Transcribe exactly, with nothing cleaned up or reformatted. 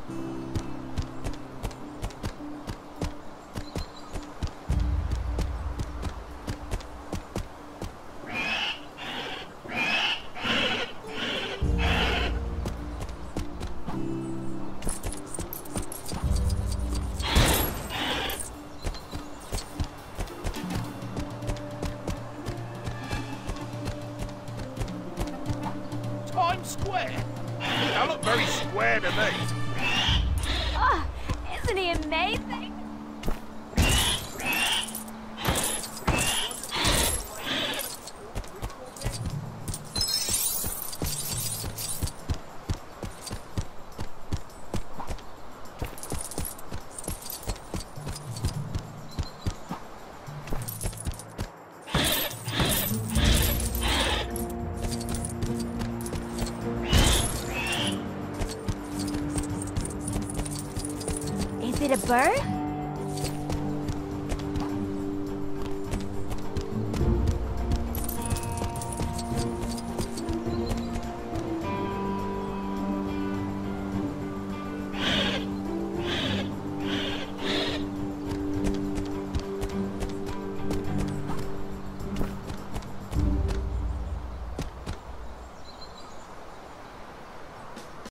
Square? That look very square to me. Oh, isn't he amazing? Is it a bird?